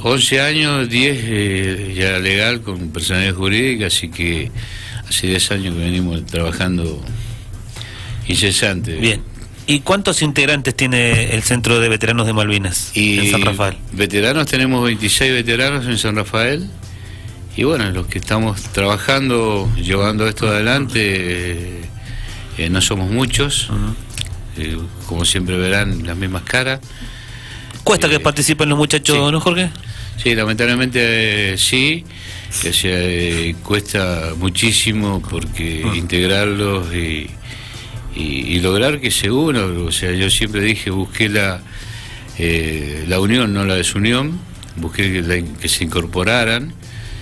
11 años, 10 ya legal con personalidad jurídica, así que hace 10 años que venimos trabajando incesante. Bien. ¿Y cuántos integrantes tiene el Centro de Veteranos de Malvinas en San Rafael? Veteranos, tenemos 26 veteranos en San Rafael. Y bueno, los que estamos trabajando, llevando esto adelante, no somos muchos. Como siempre verán, las mismas caras. ¿Cuesta que participen los muchachos, sí. ¿No, Jorge? Sí, lamentablemente sí, que cuesta muchísimo porque integrarlos y lograr que se unan. O sea, yo siempre dije, busqué la unión, no la desunión, busqué que se incorporaran.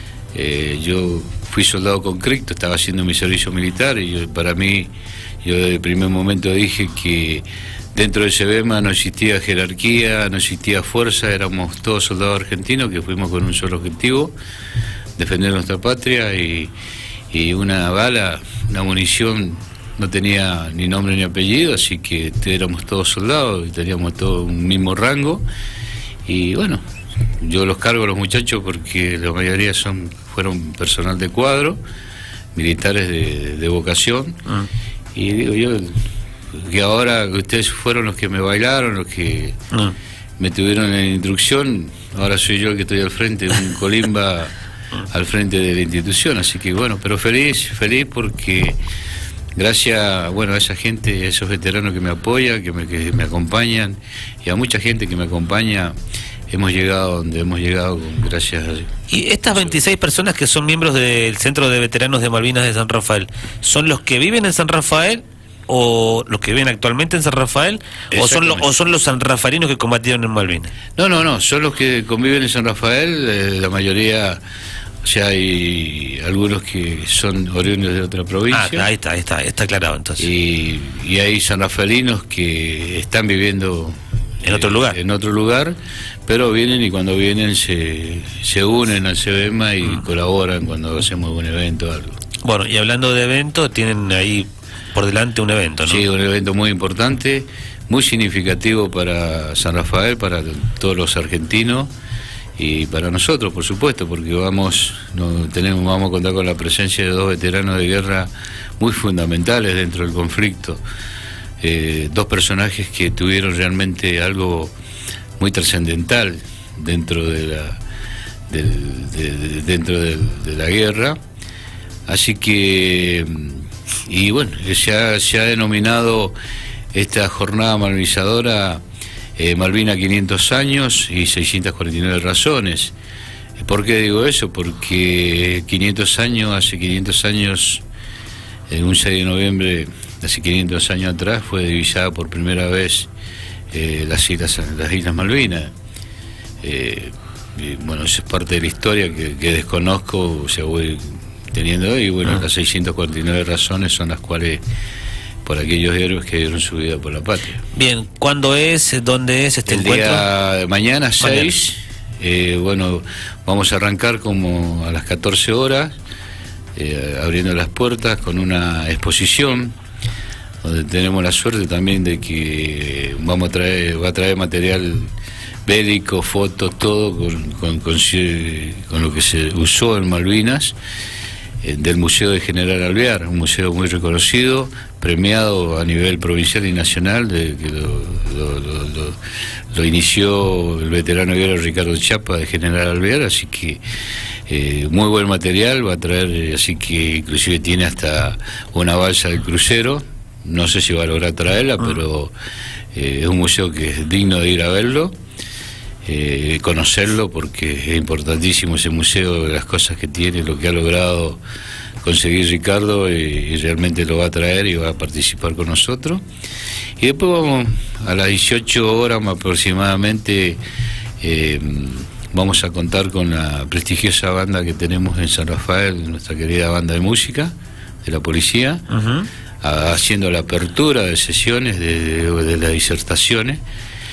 Yo fui soldado conscripto, estaba haciendo mi servicio militar y para mí, yo desde el primer momento dije que dentro del SEBEMA no existía jerarquía, no existía fuerza, éramos todos soldados argentinos que fuimos con un solo objetivo, defender nuestra patria y una bala, una munición no tenía ni nombre ni apellido, así que éramos todos soldados y teníamos todos un mismo rango. Y bueno, yo los cargo a los muchachos porque la mayoría fueron personal de cuadro, militares de vocación. Y digo yo que ahora ustedes fueron los que me bailaron, los que me tuvieron en instrucción, ahora soy yo el que estoy al frente, un colimba al frente de la institución, así que bueno, pero feliz porque gracias, bueno, a esa gente, a esos veteranos que me apoyan, que me acompañan, y a mucha gente que me acompaña, hemos llegado donde hemos llegado gracias a... ¿Y estas 26 personas que son miembros del Centro de Veteranos de Malvinas de San Rafael, son los que viven en San Rafael o los que viven actualmente en San Rafael o son los sanrafaelinos que combatieron en Malvinas? No, son los que conviven en San Rafael, la mayoría... O sea, hay algunos que son oriundos de otra provincia. Ahí está aclarado entonces. Y hay sanrafaelinos que están viviendo en otro lugar, pero vienen y cuando vienen se unen al SEBEMA y colaboran cuando hacemos un evento o algo. Bueno, y hablando de eventos, tienen ahí por delante un evento, ¿no? Sí, un evento muy importante, muy significativo para San Rafael, para todos los argentinos. Y para nosotros, por supuesto, porque vamos a contar con la presencia de 2 veteranos de guerra muy fundamentales dentro del conflicto. 2 personajes que tuvieron realmente algo muy trascendental dentro de la guerra. Así que, y bueno, se ha denominado esta jornada malvinizadora Malvinas 500 años y 649 razones. ¿Por qué digo eso? Porque hace 500 años, en un 6 de noviembre, hace 500 años atrás, fue divisada por primera vez las Islas Malvinas. Bueno, eso es parte de la historia que desconozco, o sea, voy teniendo, y bueno, las 649 razones son las cuales... por aquellos héroes que dieron su vida por la patria. Bien, ¿cuándo es? ¿Dónde es este encuentro? El día de mañana, 6. Bueno, vamos a arrancar como a las 14 horas, abriendo las puertas con una exposición, donde tenemos la suerte también de que va a traer material bélico, fotos, todo con lo que se usó en Malvinas, del Museo de General Alvear, un museo muy reconocido, premiado a nivel provincial y nacional, que lo inició el veterano guerrero Ricardo Chapa de General Alvear, así que muy buen material va a traer, así que inclusive tiene hasta una balsa del crucero, no sé si va a lograr traerla, pero es un museo que es digno de ir a verlo, conocerlo, porque es importantísimo ese museo, las cosas que tiene, lo que ha logrado conseguir Ricardo, y realmente lo va a traer y va a participar con nosotros. Y después vamos a las 18 horas aproximadamente, vamos a contar con la prestigiosa banda que tenemos en San Rafael, nuestra querida banda de música de la policía, haciendo la apertura de sesiones de las disertaciones.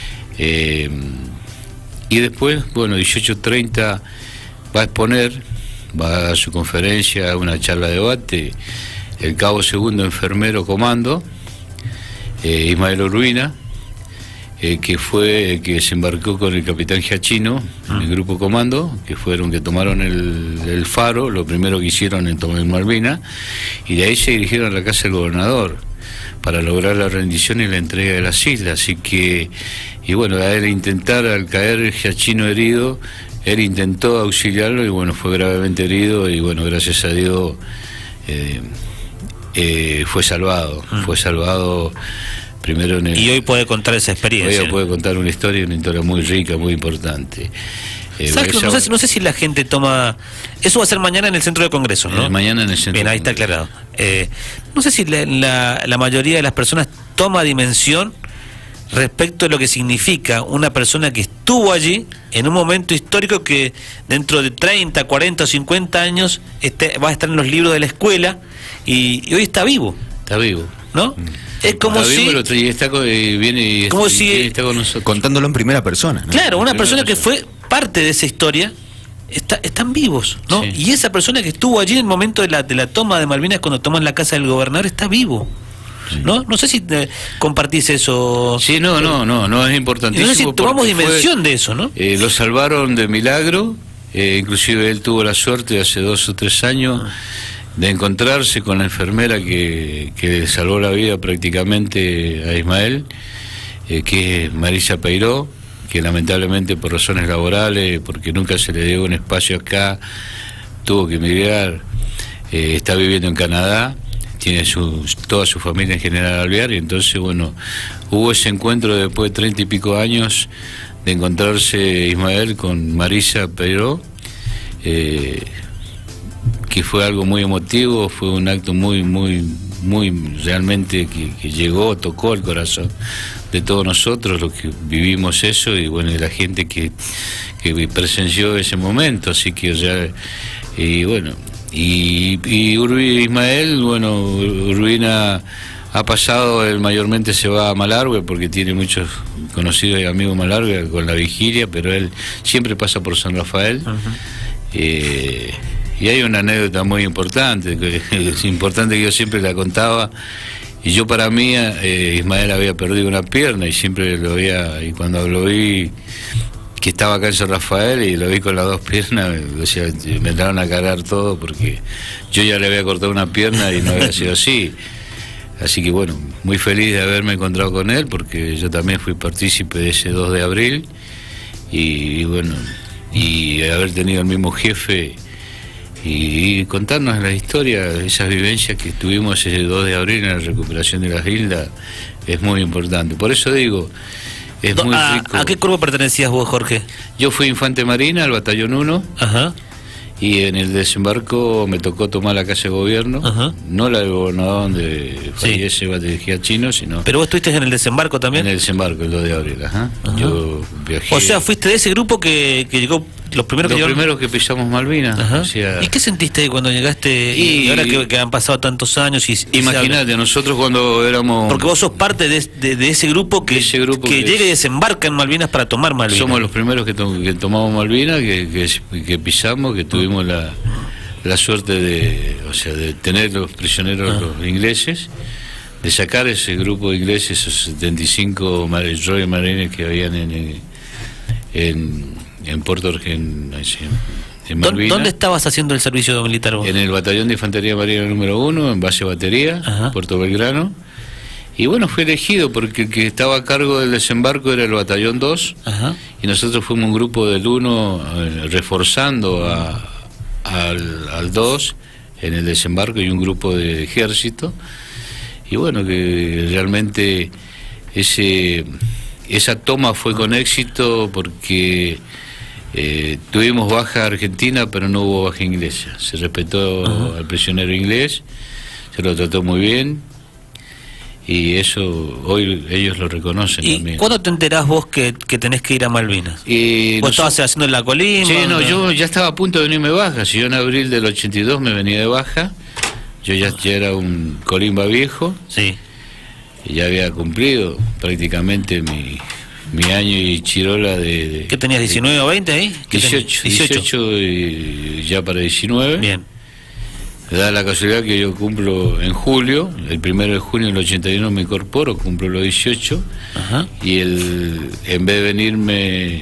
Y después, bueno, 18:30 va a exponer, va a dar su conferencia, una charla de debate, el cabo segundo enfermero comando, Ismael Urbina, que fue el que se embarcó con el capitán Giachino, el grupo comando, que fueron que tomaron el Faro, lo primero que hicieron en tomar Malvinas, y de ahí se dirigieron a la casa del gobernador para lograr la rendición y la entrega de las islas. Así que, y bueno, a él intentar, al caer Giachino herido, él intentó auxiliarlo y bueno, fue gravemente herido y bueno, gracias a Dios fue salvado primero en el... Y hoy puede contar esa experiencia. Hoy puede contar una historia muy rica, muy importante. No sé si la gente toma... Eso va a ser mañana en el centro de congresos, ¿no? Mañana en el centro. Bien, ahí está aclarado. No sé si la mayoría de las personas toma dimensión respecto a lo que significa una persona que estuvo allí en un momento histórico que dentro de 30, 40 o 50 años va a estar en los libros de la escuela y hoy está vivo. Está vivo. ¿No? Es como si... está con nosotros. Contándolo en primera persona, ¿no? Claro, una persona que fue parte de esa historia, están vivos, ¿no? Sí. Y esa persona que estuvo allí en el momento de la toma de Malvinas, cuando toman la casa del gobernador, está vivo. Sí. No sé si compartís eso. Sí, no, es importantísimo. No sé si tomamos dimensión de eso, ¿no? Lo salvaron de milagro, inclusive él tuvo la suerte hace 2 o 3 años de encontrarse con la enfermera que le salvó la vida prácticamente a Ismael, que es Marisa Peiró, que lamentablemente por razones laborales, porque nunca se le dio un espacio acá, tuvo que emigrar, está viviendo en Canadá, tiene toda su familia en General Alvear, y entonces bueno, hubo ese encuentro después de 30 y pico años de encontrarse Ismael con Marisa Peiró, que fue algo muy emotivo, fue un acto muy realmente que llegó, tocó el corazón de todos nosotros los que vivimos eso, y bueno, de la gente que presenció ese momento. Así que ya, y bueno, y Ismael, bueno, Urbina ha pasado, él mayormente se va a Malargüe porque tiene muchos conocidos y amigos en Malargüe con la vigilia, pero él siempre pasa por San Rafael. Y hay una anécdota muy importante, que es importante, que yo siempre la contaba, y yo para mí Ismael había perdido una pierna y siempre lo veía, y cuando lo vi que estaba acá en San Rafael y lo vi con las 2 piernas, o sea, me entraron a cargar todo porque yo ya le había cortado una pierna y no había sido así. Así que bueno, muy feliz de haberme encontrado con él, porque yo también fui partícipe de ese 2 de abril y bueno, y haber tenido el mismo jefe y contarnos la historia, esas vivencias que tuvimos ese 2 de abril en la recuperación de las islas, es muy importante. Por eso digo, es muy rico. ¿A qué cuerpo pertenecías vos, Jorge? Yo fui infante marina, al batallón 1. Ajá. Y en el desembarco me tocó tomar la casa de gobierno. Ajá. No la del gobernador donde fallece Giachino, sino... ¿Pero vos estuviste en el desembarco también? En el desembarco, el 2 de abril, ajá. Yo viajé... O sea, fuiste de ese grupo que llegó... Los primeros que pisamos Malvinas. O sea... ¿Y qué sentiste ahí cuando llegaste? Y ahora que han pasado tantos años y imagínate, nosotros cuando éramos... Porque vos sos parte de ese grupo que llega y desembarca en Malvinas para tomar Malvinas. Somos los primeros que tomamos Malvinas, que pisamos, que tuvimos la suerte de tener los prisioneros los ingleses, de sacar ese grupo de ingleses, esos 75 Royal Marines que habían en Puerto Argentino, en Malvinas. ¿Dónde estabas haciendo el servicio militar vos? En el batallón de infantería marina número 1, en base batería, Puerto Belgrano. Y bueno, fui elegido porque el que estaba a cargo del desembarco era el batallón 2. Y nosotros fuimos un grupo del 1 reforzando al 2 en el desembarco, y un grupo de ejército. Y bueno, que realmente esa toma fue con éxito porque tuvimos baja argentina, pero no hubo baja inglesa. Se respetó al prisionero inglés, se lo trató muy bien, y eso hoy ellos lo reconocen. ¿Y también. cuándo te enterás vos que tenés que ir a Malvinas? ¿Vos estabas haciendo la colimba? Sí, no, yo ya estaba a punto de venirme baja. Si yo en abril del 82 me venía de baja, yo ya era un colimba viejo. Sí. Y ya había cumplido prácticamente mi año y chirola de... ¿Qué tenías, 19 o 20 ahí? 18 y ya para 19. Bien. Da la casualidad que yo cumplo en julio, el 1 de junio del 81 me incorporo, cumplo los 18, ajá, y en vez de venirme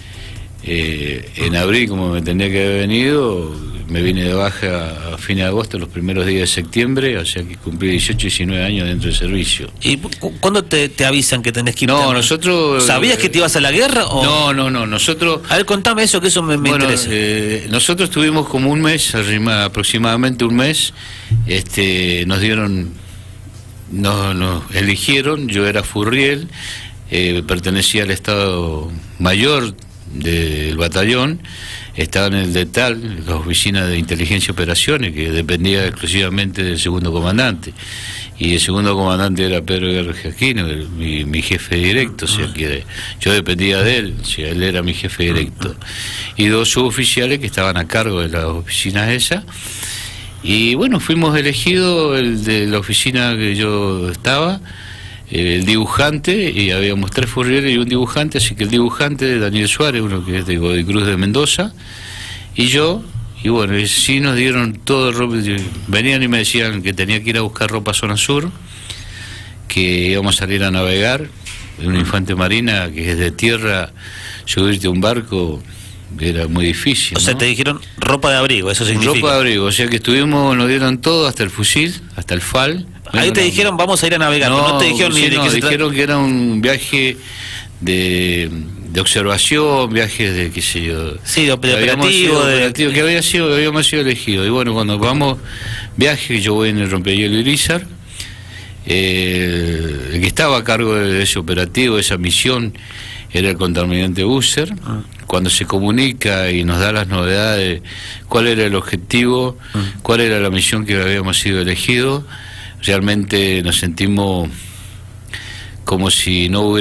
en abril como me tenía que haber venido, me vine de baja a fines de agosto, los primeros días de septiembre, o sea que cumplí 18, 19 años dentro del servicio. ¿Y cuándo te avisan que tenés que ir? No, nosotros... ¿Sabías que te ibas a la guerra? ¿O? No, nosotros... A ver, contame eso, que eso me interesa. Nosotros tuvimos como un mes, aproximadamente un mes, nos dieron... Nos eligieron, yo era Furriel, pertenecía al Estado Mayor del batallón, estaba en el DETAL, la oficina de inteligencia y operaciones, que dependía exclusivamente del segundo comandante, y el segundo comandante era Pedro Guerra Giaquino, mi jefe directo, o sea que yo dependía de él, o sea, él era mi jefe directo, y 2 suboficiales que estaban a cargo de las oficinas esas. Y bueno, fuimos elegidos, el de la oficina que yo estaba, el dibujante, y habíamos 3 furrieles y un dibujante, así que el dibujante, Daniel Suárez, uno que es de Godicruz de Mendoza, y yo, y bueno, y sí nos dieron todo ropa, venían y me decían que tenía que ir a buscar ropa a zona sur, que íbamos a salir a navegar, en una infante marina que es de tierra, subirte a un barco era muy difícil. O sea, ¿no? Te dijeron ropa de abrigo, eso significa. Ropa de abrigo, o sea que nos dieron todo, hasta el fusil, hasta el FAL. Ahí te dijeron vamos a ir a navegar, no te dijeron ni de qué se dijeron que era un viaje de observación, viaje de qué sé yo. Sí, de operativo, que habíamos sido elegidos. Y bueno, cuando vamos, viaje, yo voy en el rompehielo Irizar, el que estaba a cargo de ese operativo, de esa misión, era el contraalmirante Busser. Cuando se comunica y nos da las novedades, cuál era el objetivo, cuál era la misión que habíamos sido elegidos, realmente nos sentimos como si no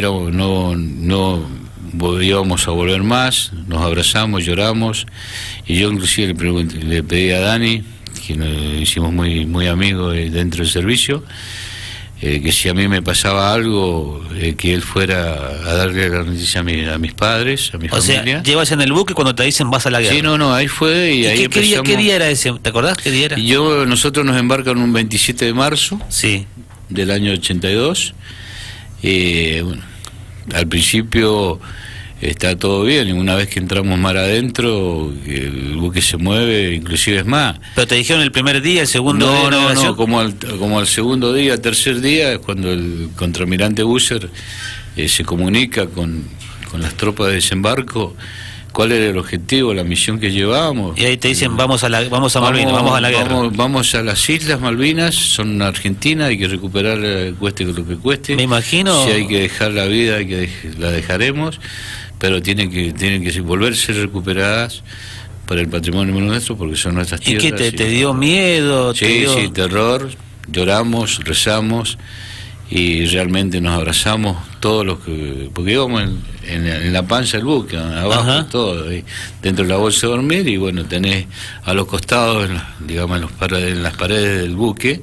íbamos a volver más, nos abrazamos, lloramos, y yo inclusive le pedí a Dani, que nos hicimos muy amigos dentro del servicio, que si a mí me pasaba algo, que él fuera a darle la noticia a mis padres, a mi familia. O sea, llevas en el buque cuando te dicen vas a la guerra. Sí, no, ahí fue y ahí empezamos. ¿Qué día era ese? ¿Te acordás qué día era? Nosotros nos embarcan un 27 de marzo, sí, del año 82. Bueno, al principio está todo bien, y una vez que entramos mar adentro, el buque se mueve, inclusive es más. ¿Pero te dijeron el primer día, el segundo día? No, como al segundo día, tercer día, es cuando el contraalmirante Busser se comunica con las tropas de desembarco, cuál era el objetivo, la misión que llevábamos. Y ahí te dicen, vamos a Malvinas, vamos a la guerra. Vamos a las Islas Malvinas, son Argentina, hay que recuperar, cueste lo que cueste. Me imagino. Si hay que dejar la vida, la dejaremos, pero tienen que volverse recuperadas para el patrimonio nuestro, porque son nuestras tierras. ¿Y qué te dio miedo? Sí, terror, lloramos, rezamos, y realmente nos abrazamos todos los que... Porque íbamos en la panza del buque, abajo, ajá, todo, dentro de la bolsa de dormir, y bueno, tenés a los costados, digamos, en las paredes del buque,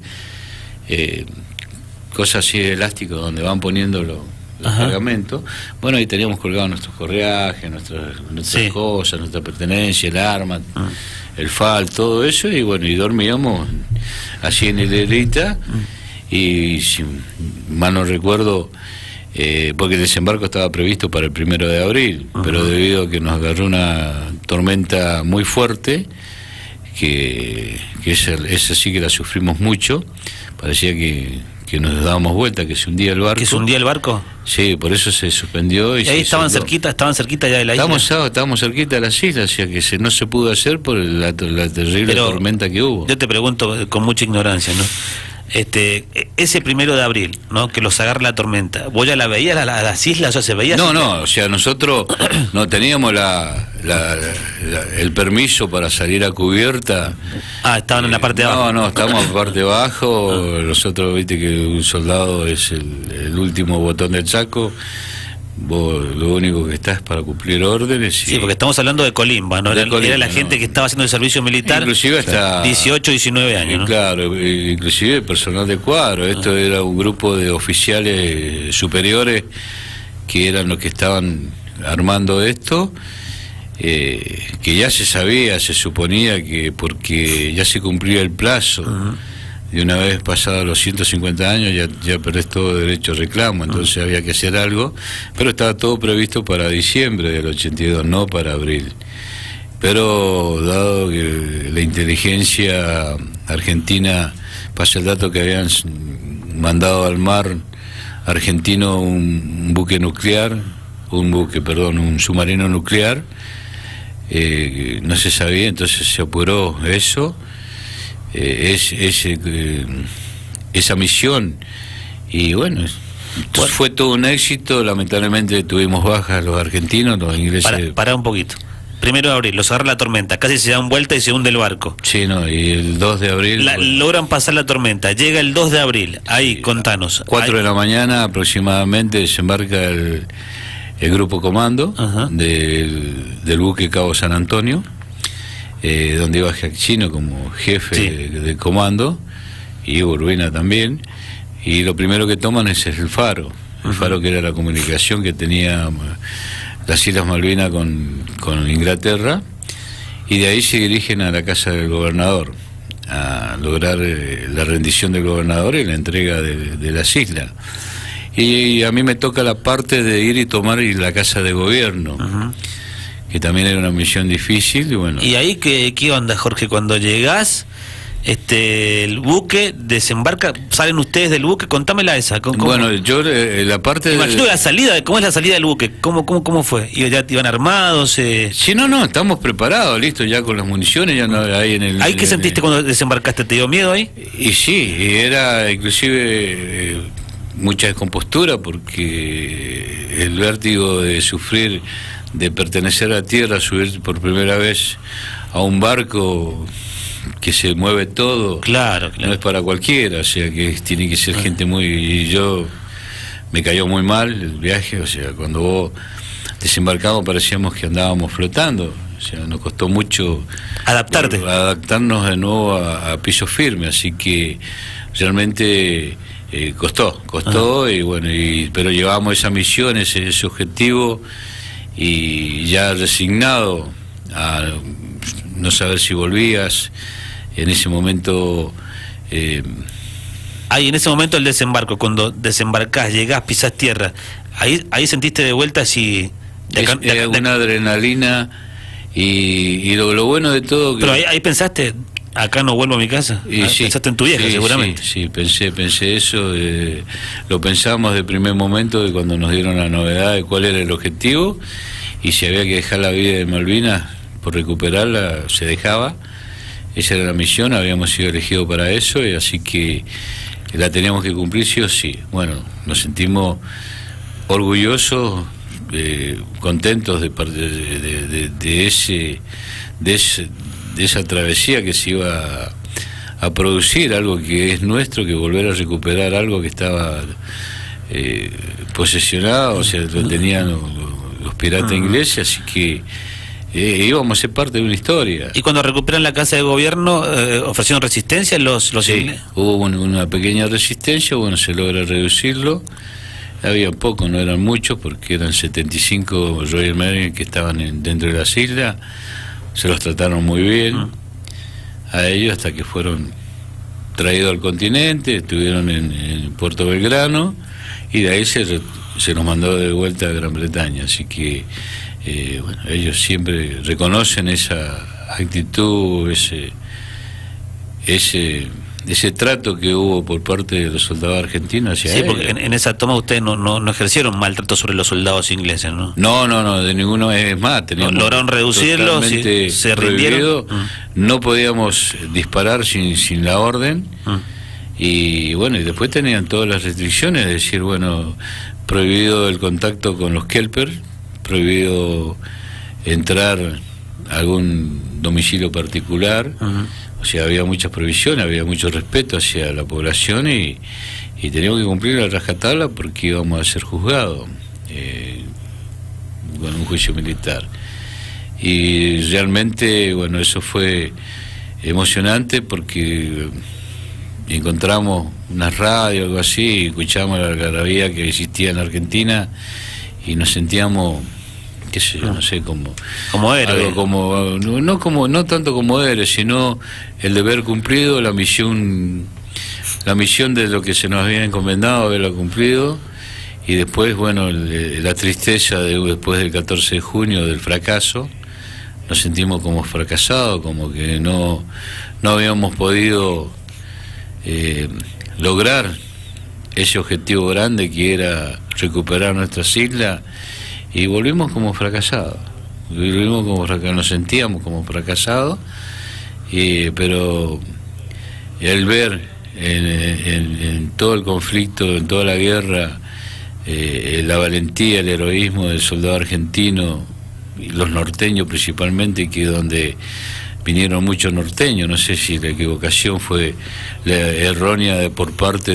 cosas así de elástico donde van poniendo los cargamentos. Bueno, ahí teníamos colgados nuestros correajes, nuestras sí, cosas, nuestra pertenencia, el arma, el FAL, todo eso, y bueno, y dormíamos así en hilerita, y si mal no recuerdo, porque el desembarco estaba previsto para el 1 de abril, pero debido a que nos agarró una tormenta muy fuerte, que esa sí que la sufrimos mucho, parecía que nos dábamos vuelta, que se hundía el barco. ¿Que se hundía el barco? Sí, por eso se suspendió. ¿Y ahí estaban cerquita ya de la isla? Estábamos cerquita de las islas, o sea que no se pudo hacer por la terrible tormenta que hubo. Yo te pregunto con mucha ignorancia, ¿no? Ese 1 de abril, ¿no? Que los agarra la tormenta, ¿vos ya la veías a las islas? O sea, ¿se veía? No, o sea, nosotros no teníamos el permiso para salir a cubierta. Estaban en la parte de abajo. No, estábamos en la parte de abajo. Nosotros, viste que un soldado es el último botón del saco. Vos lo único que estás para cumplir órdenes. Sí, porque estamos hablando de Colimba, ¿no? Era la gente que estaba haciendo el servicio militar, inclusive hasta 18, 19 años, ¿no? Claro, inclusive personal de cuadro. Esto era un grupo de oficiales superiores que eran los que estaban armando esto. que ya se sabía, se suponía que porque ya se cumplía el plazo, de una vez pasados los 150 años ya perdés todo derecho a reclamo, entonces había que hacer algo, pero estaba todo previsto para diciembre del 82, no para abril. Pero dado que la inteligencia argentina, pasa el dato que habían mandado al mar argentino un submarino nuclear, no se sabía, entonces se apuró eso, esa misión, y bueno, fue todo un éxito. Lamentablemente tuvimos bajas los argentinos, los ingleses. Para un poquito. 1 de abril, los agarra la tormenta, casi se dan vuelta y se hunde el barco. Sí, no, y el 2 de abril... logran pasar la tormenta, llega el 2 de abril, ahí, sí, contanos. 4 de la mañana aproximadamente desembarca el grupo comando del buque Cabo San Antonio, donde iba Giacchino como jefe, sí, de comando, y Urbina también, y lo primero que toman es el faro, que era la comunicación que tenía las Islas Malvinas con Inglaterra, y de ahí se dirigen a la casa del gobernador a lograr la rendición del gobernador y la entrega de las islas. Y a mí me toca la parte de ir y tomar la casa de gobierno, que también era una misión difícil. Y bueno, ¿y ahí qué onda, Jorge? Cuando llegás, el buque desembarca, salen ustedes del buque, contámela esa. ¿Cómo? Bueno, yo la parte imagino la salida, ¿cómo es la salida del buque? ¿Cómo fue? ¿Ya iban armados? Sí, no, estamos preparados, listo, ya con las municiones, ya no hay en el... ¿Ahí qué sentiste cuando desembarcaste? ¿Te dio miedo ahí? Y sí, era inclusive mucha descompostura, porque el vértigo de sufrir, de pertenecer a tierra, subir por primera vez a un barco que se mueve todo, claro. No es para cualquiera, o sea que tiene que ser gente muy... Y yo me cayó muy mal el viaje, o sea, cuando vos desembarcamos parecíamos que andábamos flotando, o sea, nos costó mucho adaptarnos de nuevo a piso firme, así que realmente costó y bueno, pero llevamos esa misión, ese objetivo, y ya resignado a no saber si volvías. En ese momento en ese momento el desembarco, cuando desembarcás, llegás, pisás tierra, ahí sentiste de vuelta si una adrenalina, y lo bueno de todo que... Pero ahí pensaste, acá no vuelvo a mi casa. Pensaste en tu vieja, seguramente. Sí, pensé eso, lo pensamos de primer momento, de cuando nos dieron la novedad de cuál era el objetivo, y si había que dejar la vida de Malvinas por recuperarla, se dejaba. Esa era la misión, habíamos sido elegidos para eso, y así que la teníamos que cumplir sí o sí. Bueno, nos sentimos orgullosos, contentos de esa travesía que se iba a producir, algo que es nuestro, que volver a recuperar algo que estaba posesionado, o sea, lo tenían los piratas ingleses, así que íbamos a ser parte de una historia. ¿Y cuando recuperan la casa de gobierno, ofrecieron resistencia los sí, hubo una pequeña resistencia, bueno, se logra reducirlo. Había poco, no eran muchos, porque eran 75 Royal Marines que estaban dentro de las islas. Se los trataron muy bien a ellos hasta que fueron traídos al continente, estuvieron en Puerto Belgrano, y de ahí se nos mandó de vuelta a Gran Bretaña. Así que bueno, ellos siempre reconocen esa actitud, ese trato que hubo por parte de los soldados argentinos hacia ellos. Porque en esa toma ustedes no ejercieron maltrato sobre los soldados ingleses, ¿no? No, de ninguno. Es más, lograron reducirlos, se rindieron. No podíamos disparar sin la orden, y bueno, y después tenían todas las restricciones, es decir, bueno, prohibido el contacto con los kelper, prohibido entrar a algún domicilio particular. O sea, había muchas prohibiciones, había mucho respeto hacia la población, y teníamos que cumplir la rajatabla porque íbamos a ser juzgados con un juicio militar. Y realmente, bueno, eso fue emocionante porque encontramos una radio o algo así, y escuchamos la algarabía que existía en Argentina, y nos sentíamos qué sé yo, no sé, como héroe, algo como no tanto como héroe, sino el deber cumplido, la misión de lo que se nos había encomendado, haberlo cumplido. Y después, bueno, la tristeza después del 14 de junio del fracaso, nos sentimos como fracasados, como que no habíamos podido lograr ese objetivo grande que era recuperar nuestras islas, y volvimos como fracasados, nos sentíamos como fracasados, pero el ver en todo el conflicto, en toda la guerra, la valentía, el heroísmo del soldado argentino, y los norteños principalmente, que donde vinieron muchos norteños, no sé si la equivocación fue errónea por parte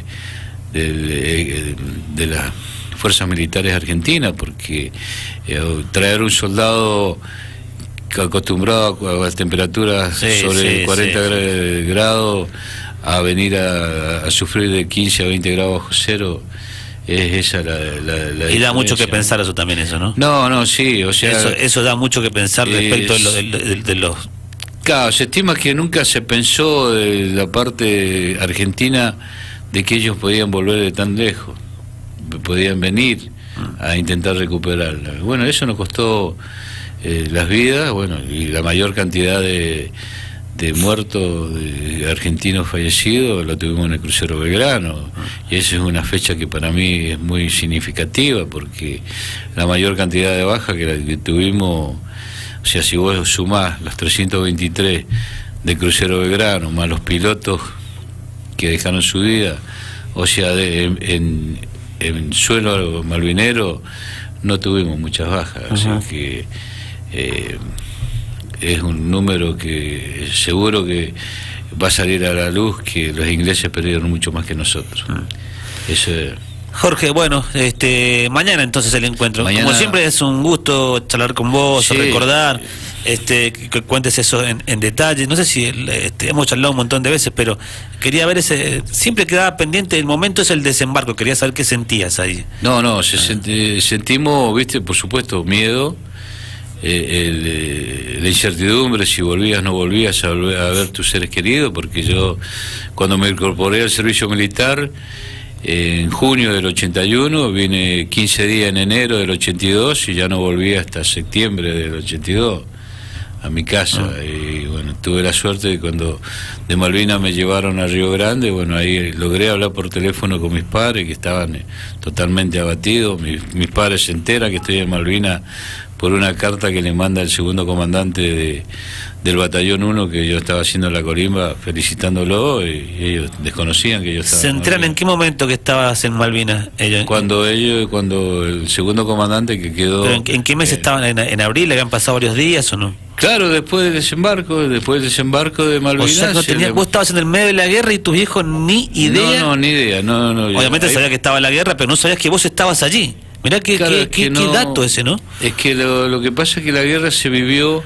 de las fuerzas militares argentinas, porque traer un soldado acostumbrado a temperaturas sobre 40 grados a venir a sufrir de 15 a 20 grados bajo cero, es esa la y da mucho que pensar eso también, eso, ¿no? No, sí, o sea... Eso da mucho que pensar respecto de los... Claro, se estima que nunca se pensó de la parte argentina de que ellos podían volver de tan lejos, podían venir a intentar recuperarla. Bueno, eso nos costó las vidas, bueno, y la mayor cantidad de muertos, de argentinos fallecidos, lo tuvimos en el crucero Belgrano, y esa es una fecha que para mí es muy significativa, porque la mayor cantidad de bajas que tuvimos, o sea, si vos sumás los 323 del crucero Belgrano, más los pilotos que dejaron su vida, o sea, en suelo malvinero no tuvimos muchas bajas, así que es un número que seguro que va a salir a la luz, que los ingleses perdieron mucho más que nosotros. Eso es. Jorge, bueno, mañana entonces el encuentro. Mañana, como siempre, es un gusto charlar con vos, sí, recordar, que cuentes eso en detalle. No sé si hemos charlado un montón de veces, pero quería ver siempre quedaba pendiente el momento, es el desembarco. Quería saber qué sentías ahí. Sentimos, viste, por supuesto, miedo, la incertidumbre si volvías o no volvías a ver tus seres queridos, porque yo, cuando me incorporé al servicio militar en junio del 81, vine 15 días en enero del 82 y ya no volví hasta septiembre del 82 a mi casa. Y bueno, tuve la suerte de cuando de Malvinas me llevaron a Río Grande, bueno, ahí logré hablar por teléfono con mis padres, que estaban totalmente abatidos. Mis padres se enteran que estoy en Malvinas por una carta que le manda el segundo comandante del batallón 1, que yo estaba haciendo la corimba, felicitándolo, y ellos desconocían que yo estaba. ¿Se enteran en qué momento que estabas en Malvinas? Cuando el segundo comandante que quedó... ¿Pero en qué mes estaban? ¿En abril? ¿Habían pasado varios días o no? Claro, después del desembarco de Malvinas. O sea, vos estabas en el medio de la guerra y tus viejos ni idea. No, ni idea. No, obviamente sabía que estaba la guerra, pero no sabías que vos estabas allí. Mirá qué dato ese, ¿no? Es que lo que pasa es que la guerra se vivió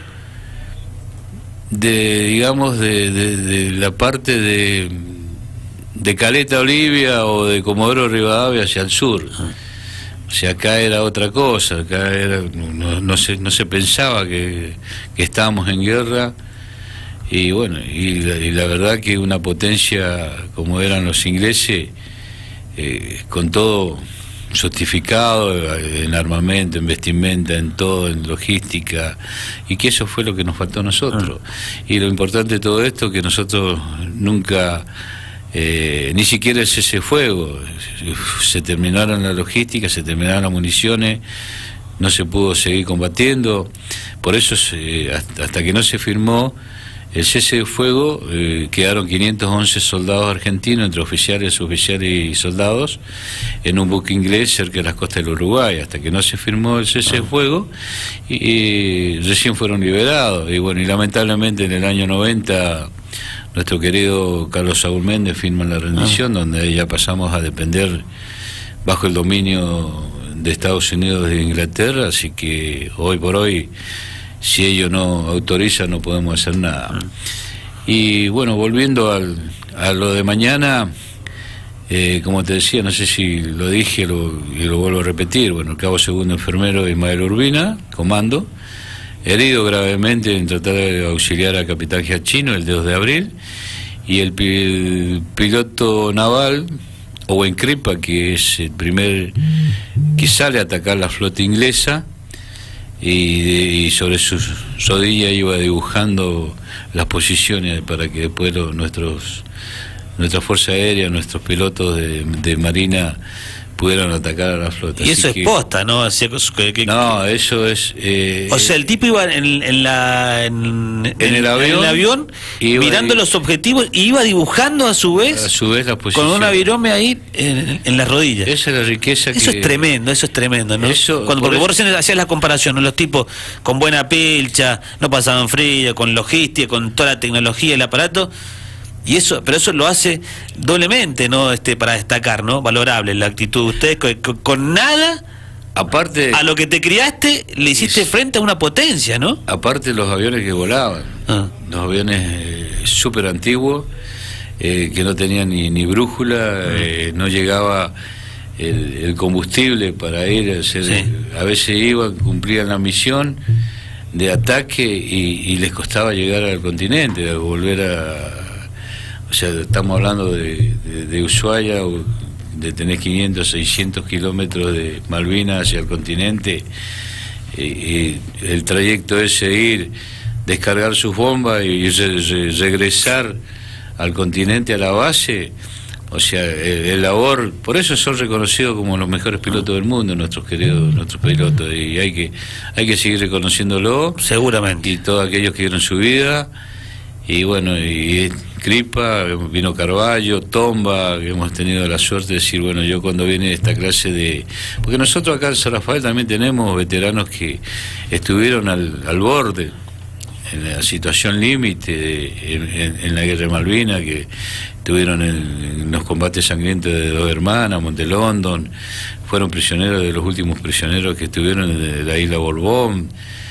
de la parte de Caleta, Olivia, o de Comodoro Rivadavia hacia el sur. O sea, acá era otra cosa, acá era, no se pensaba que estábamos en guerra, y bueno, y la verdad que una potencia como eran los ingleses, con todo sostificado en armamento, en vestimenta, en todo, en logística, y que eso fue lo que nos faltó a nosotros. Y lo importante de todo esto, que nosotros nunca, ni siquiera el cese fuego, se terminaron la logística, se terminaron las municiones, no se pudo seguir combatiendo. Por eso hasta que no se firmó el cese de fuego, quedaron 511 soldados argentinos, entre oficiales, suboficiales y soldados, en un buque inglés cerca de las costas del Uruguay, hasta que no se firmó el cese de fuego, y recién fueron liberados. Y bueno, y lamentablemente en el año 90 nuestro querido Carlos Saúl Méndez firma la rendición, donde ya pasamos a depender bajo el dominio de Estados Unidos e Inglaterra, así que hoy por hoy, si ellos no autorizan, no podemos hacer nada. Y bueno, volviendo a lo de mañana, Como te decía, no sé si lo dije y lo vuelvo a repetir, bueno, el cabo segundo enfermero Ismael Urbina, comando, herido gravemente en tratar de auxiliar al capitán Giachino el 2 de abril, y el piloto naval, Owen Crippa, que es el primer que sale a atacar la flota inglesa, y sobre su rodilla iba dibujando las posiciones para que después nuestra fuerza aérea, nuestros pilotos de marina pudieron atacar a la flota. Y eso es posta, ¿no? No, eso es... o sea, el tipo iba en el avión mirando los objetivos y iba dibujando a su vez la posición. Con una virome ahí en las rodillas. Esa es la riqueza eso es tremendo, ¿no? Porque vos recién hacías la comparación, ¿no? Los tipos con buena pilcha, no pasaban frío, con logística, con toda la tecnología, el aparato... pero eso lo hace doblemente, ¿no? Para destacar, ¿no? Valorable la actitud de ustedes, con nada, aparte, a lo que te criaste, le hiciste frente a una potencia, ¿no? Aparte los aviones que volaban, los aviones súper antiguos, que no tenían ni brújula, no llegaba el combustible para ir, a veces iban, cumplían la misión de ataque y les costaba llegar al continente, volver o sea, estamos hablando de Ushuaia, de tener 500, 600 kilómetros de Malvinas hacia el continente, el trayecto ese, ir, descargar sus bombas y regresar al continente, a la base, o sea, el labor, por eso son reconocidos como los mejores pilotos del mundo, nuestros pilotos, y hay que seguir reconociéndolo. Seguramente. Y todos aquellos que dieron su vida, y bueno, y Crippa, vino Carballo, Tomba, que hemos tenido la suerte de decir, bueno, yo cuando viene esta clase de... Porque nosotros acá en San Rafael también tenemos veteranos que estuvieron al borde, en la situación límite, en la guerra de Malvinas, que estuvieron en los combates sangrientos de Dos Hermanas, Monte London, fueron prisioneros de los últimos prisioneros que estuvieron en la isla Borbón.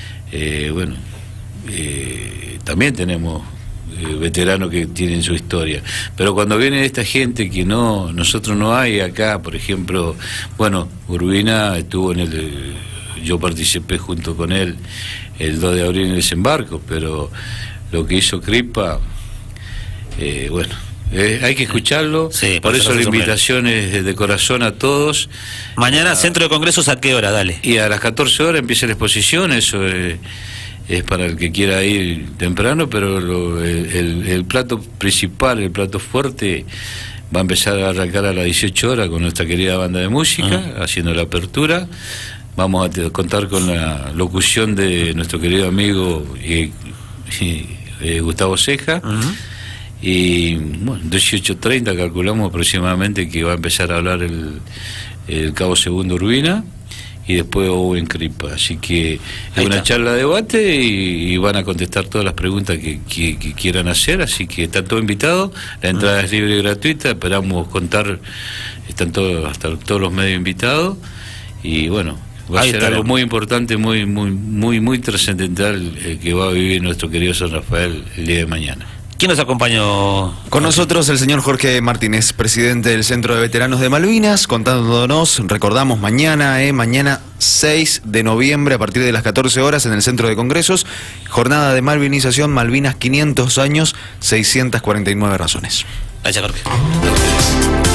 También tenemos veteranos que tienen su historia, pero cuando viene esta gente que nosotros no hay acá, por ejemplo, bueno, Urbina estuvo yo participé junto con él el 2 de abril en el desembarco, pero lo que hizo Crippa, hay que escucharlo, por eso la invitación es de corazón a todos. Mañana Centro de Congresos, ¿a qué hora? Dale. Y a las 14 horas empieza la exposición, eso es para el que quiera ir temprano, pero el plato principal, el plato fuerte, va a empezar a arrancar a las 18 horas con nuestra querida banda de música, haciendo la apertura. Vamos a contar con la locución de nuestro querido amigo Gustavo Ceja. Y bueno, 18:30 calculamos aproximadamente que va a empezar a hablar el cabo segundo Urbina, y después Owen Crippa, así que es una charla de debate y van a contestar todas las preguntas que quieran hacer, así que están todos invitados, la entrada es libre y gratuita, esperamos contar, están hasta todos los medios invitados, y bueno, va a ser algo muy importante, muy trascendental, que va a vivir nuestro querido San Rafael el día de mañana. ¿Quién nos acompañó? Con nosotros el señor Jorge Martínez, presidente del Centro de Veteranos de Malvinas, contándonos, recordamos, mañana 6 de noviembre a partir de las 14 horas en el Centro de Congresos, jornada de malvinización, Malvinas 500 años, 649 razones. Gracias, Jorge.